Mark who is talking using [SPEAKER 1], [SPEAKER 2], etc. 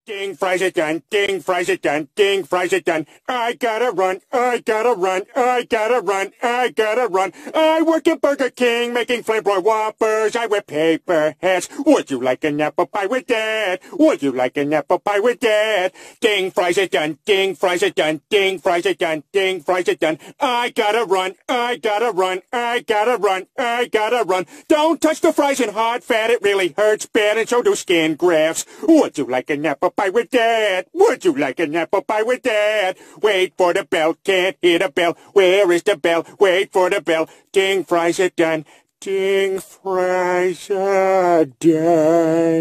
[SPEAKER 1] Ding, fries are done. Ding, fries are done. Ding, fries are done. I gotta run. I gotta run. I gotta run. I gotta run. I work at Burger King making flamboyant Whoppers. I wear paper hats. Would you like an apple pie with that? Would you like an apple pie with that? Ding, fries are done. Ding, fries are done. Ding, fries are done. Ding, fries are done. I gotta run. I gotta run. I gotta run. I gotta run. Don't touch the fries in hot fat. It really hurts bad, and so do skin grafts. Would you like an apple pie with that? Would you like an apple pie with that? Wait for the bell, can't hear the bell. Where is the bell? Wait for the bell. Ding, fries are done. Ding, fries are done.